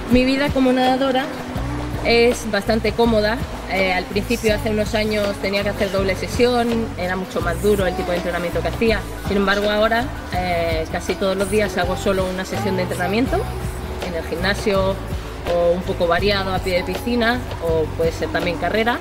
Mi vida como nadadora es bastante cómoda. Al principio, hace unos años, tenía que hacer doble sesión, era mucho más duro el tipo de entrenamiento que hacía. Sin embargo, ahora casi todos los días hago solo una sesión de entrenamiento en el gimnasio o un poco variado a pie de piscina, o puede ser también carrera.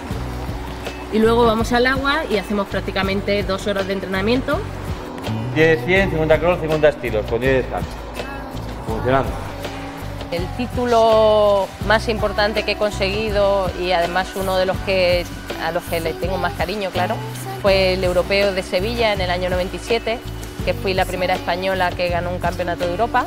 Y luego vamos al agua y hacemos prácticamente 2 horas de entrenamiento. 10-100, 50 crawl, 50 estilos, con 10 descansos. Funcionando. El título más importante que he conseguido, y además uno de los a los que le tengo más cariño, claro, fue el Europeo de Sevilla en el año 97, que fui la primera española que ganó un campeonato de Europa.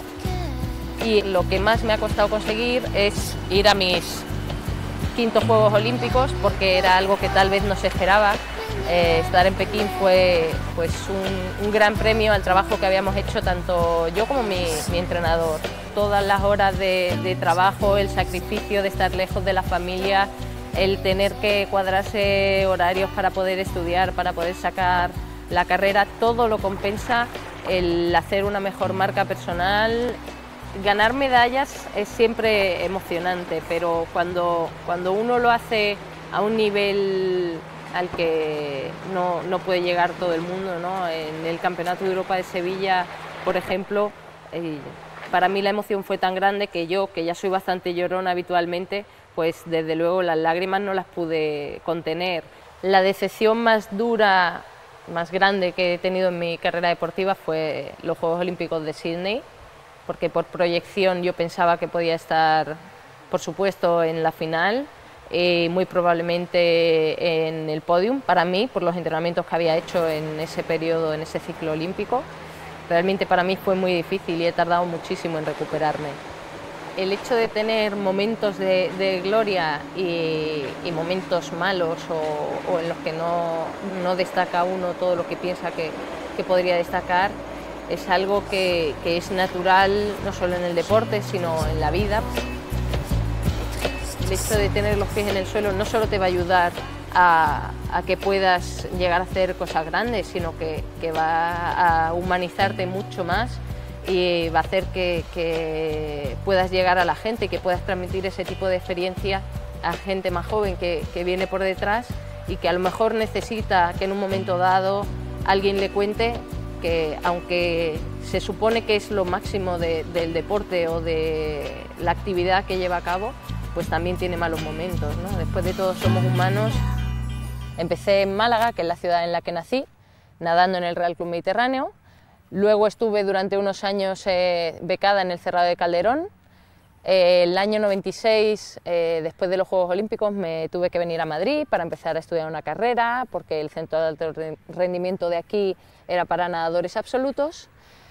Y lo que más me ha costado conseguir es ir a mis quintos Juegos Olímpicos, porque era algo que tal vez no se esperaba. Estar en Pekín fue pues un gran premio al trabajo que habíamos hecho tanto yo como mi entrenador. Todas las horas de trabajo, el sacrificio de estar lejos de la familia, el tener que cuadrarse horarios para poder estudiar, para poder sacar la carrera, todo lo compensa el hacer una mejor marca personal. Ganar medallas es siempre emocionante, pero cuando uno lo hace a un nivel al que no puede llegar todo el mundo, ¿no? En el Campeonato de Europa de Sevilla, por ejemplo, para mí la emoción fue tan grande que yo, que ya soy bastante llorona habitualmente, pues desde luego las lágrimas no las pude contener. La decepción más dura, más grande que he tenido en mi carrera deportiva fue los Juegos Olímpicos de Sydney, porque por proyección yo pensaba que podía estar, por supuesto, en la final, muy probablemente en el podium para mí, por los entrenamientos que había hecho en ese periodo, en ese ciclo olímpico. Realmente para mí fue muy difícil y he tardado muchísimo en recuperarme. El hecho de tener momentos de gloria y momentos malos o en los que no destaca uno todo lo que piensa que podría destacar, es algo que es natural no solo en el deporte, sino en la vida. El hecho de tener los pies en el suelo no solo te va a ayudar a que puedas llegar a hacer cosas grandes, sino que va a humanizarte mucho más y va a hacer que puedas llegar a la gente, que puedas transmitir ese tipo de experiencia a gente más joven que viene por detrás y que a lo mejor necesita que en un momento dado alguien le cuente que, aunque se supone que es lo máximo del deporte o de la actividad que lleva a cabo, pues también tiene malos momentos, ¿no? Después de todo somos humanos. Empecé en Málaga, que es la ciudad en la que nací, nadando en el Real Club Mediterráneo. Luego estuve durante unos años becada en el Cerrado de Calderón. El año 96, después de los Juegos Olímpicos, me tuve que venir a Madrid para empezar a estudiar una carrera, porque el centro de alto rendimiento de aquí era para nadadores absolutos.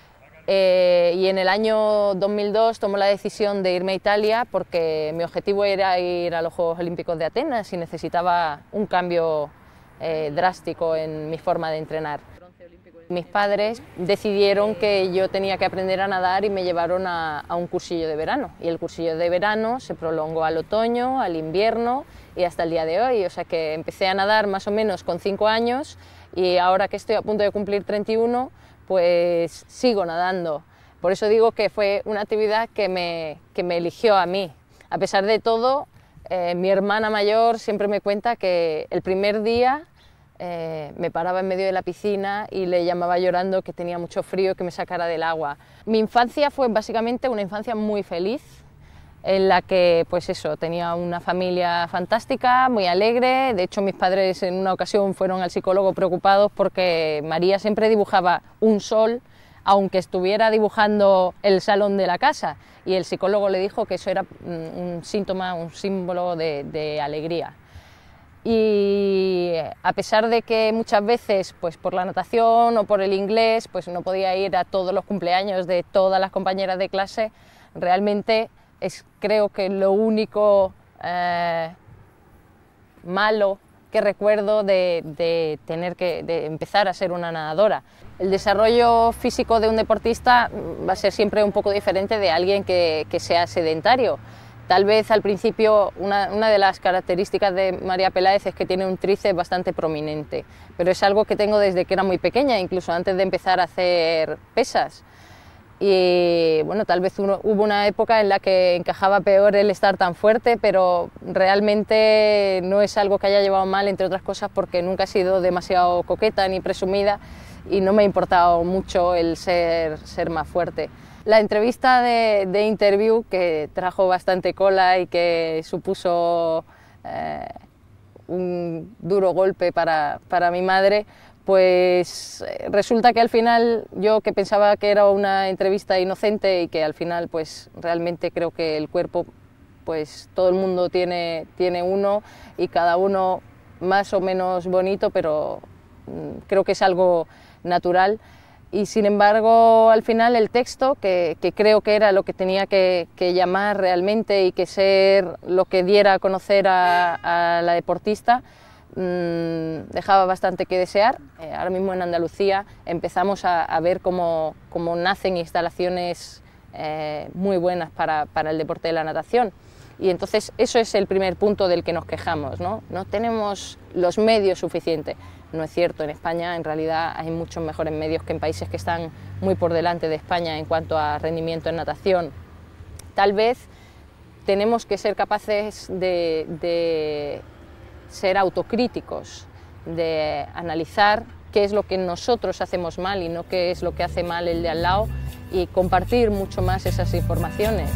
Y en el año 2002 tomé la decisión de irme a Italia porque mi objetivo era ir a los Juegos Olímpicos de Atenas y necesitaba un cambio drástico en mi forma de entrenar. Mis padres decidieron que yo tenía que aprender a nadar y me llevaron a un cursillo de verano. Y el cursillo de verano se prolongó al otoño, al invierno y hasta el día de hoy. O sea que empecé a nadar más o menos con 5 años y ahora que estoy a punto de cumplir 31, pues sigo nadando. Por eso digo que fue una actividad que me eligió a mí. A pesar de todo, mi hermana mayor siempre me cuenta que el primer día me paraba en medio de la piscina y le llamaba llorando que tenía mucho frío, que me sacara del agua. Mi infancia fue básicamente una infancia muy feliz, en la que pues eso, tenía una familia fantástica, muy alegre. De hecho, mis padres en una ocasión fueron al psicólogo preocupados porque María siempre dibujaba un sol, aunque estuviera dibujando el salón de la casa, y el psicólogo le dijo que eso era un síntoma, un símbolo de alegría. Y a pesar de que muchas veces, pues por la natación o por el inglés, pues no podía ir a todos los cumpleaños de todas las compañeras de clase, realmente creo que lo único malo que recuerdo de tener de empezar a ser una nadadora. El desarrollo físico de un deportista va a ser siempre un poco diferente de alguien que sea sedentario. Tal vez al principio una de las características de María Peláez es que tiene un tríceps bastante prominente, pero es algo que tengo desde que era muy pequeña, incluso antes de empezar a hacer pesas. y bueno, tal vez hubo una época en la que encajaba peor el estar tan fuerte, pero realmente no es algo que haya llevado mal, entre otras cosas porque nunca he sido demasiado coqueta ni presumida y no me ha importado mucho el ser más fuerte. La entrevista de Interview, que trajo bastante cola y que supuso un duro golpe para mi madre, pues resulta que al final yo, que pensaba que era una entrevista inocente y que al final pues realmente creo que el cuerpo, pues todo el mundo tiene uno y cada uno más o menos bonito, pero creo que es algo natural. Y sin embargo, al final el texto, que creo que era lo que tenía que llamar realmente y que ser lo que diera a conocer a la deportista, dejaba bastante que desear. Ahora mismo en Andalucía empezamos a ver cómo nacen instalaciones muy buenas para el deporte de la natación. Y entonces eso es el primer punto del que nos quejamos, ¿no? No tenemos los medios suficientes. No es cierto, en España en realidad hay muchos mejores medios que en países que están muy por delante de España en cuanto a rendimiento en natación. Tal vez tenemos que ser capaces de ser autocríticos, de analizar qué es lo que nosotros hacemos mal y no qué es lo que hace mal el de al lado, y compartir mucho más esas informaciones.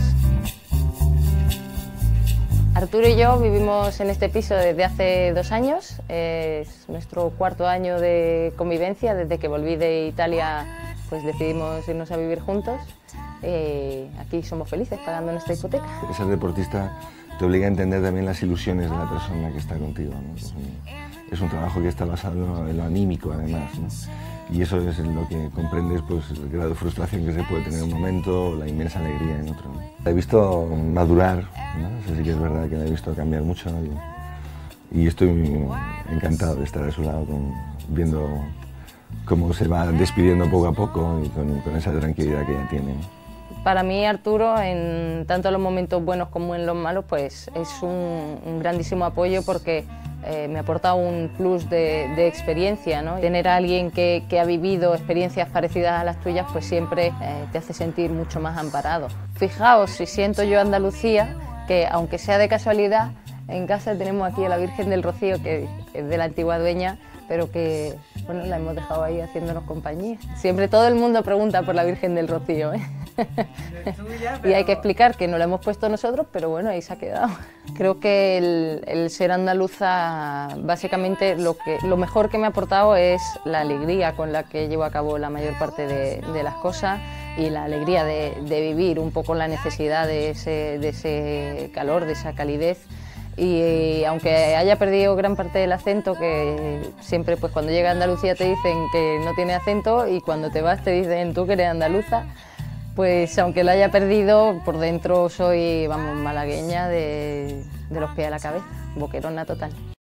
Arturo y yo vivimos en este piso desde hace 2 años, es nuestro 4.º año de convivencia. Desde que volví de Italia pues decidimos irnos a vivir juntos. Aquí somos felices pagando nuestra hipoteca. Ser deportista te obliga a entender también las ilusiones de la persona que está contigo, ¿no? Es un trabajo que está basado en lo anímico además, ¿no? Y eso es en lo que comprendes, pues, el grado de frustración que se puede tener en un momento o la inmensa alegría en otro, ¿no? La he visto madurar, ¿no? Eso sí que es verdad que la he visto cambiar mucho, ¿no? Y estoy encantado de estar a su lado, viendo cómo se va despidiendo poco a poco y con esa tranquilidad que ella tiene, ¿no? Para mí Arturo, en tanto en los momentos buenos como en los malos, pues es un grandísimo apoyo, porque me aporta un plus de experiencia, ¿no? Tener a alguien que ha vivido experiencias parecidas a las tuyas, pues siempre te hace sentir mucho más amparado. Fijaos, si siento yo Andalucía, que aunque sea de casualidad, en casa tenemos aquí a la Virgen del Rocío, que es de la antigua dueña, pero que bueno, la hemos dejado ahí haciéndonos compañía. Siempre todo el mundo pregunta por la Virgen del Rocío, ¿eh? Y hay que explicar que no la hemos puesto nosotros, pero bueno, ahí se ha quedado. Creo que el ser andaluza, básicamente lo mejor que me ha aportado es la alegría con la que llevo a cabo la mayor parte de las cosas, y la alegría de vivir, un poco la necesidad de ese calor, de esa calidez. Y aunque haya perdido gran parte del acento, que siempre pues cuando llega a Andalucía te dicen que no tiene acento, y cuando te vas te dicen tú que eres andaluza, pues aunque lo haya perdido, por dentro soy, vamos, malagueña de los pies a la cabeza, boquerona total.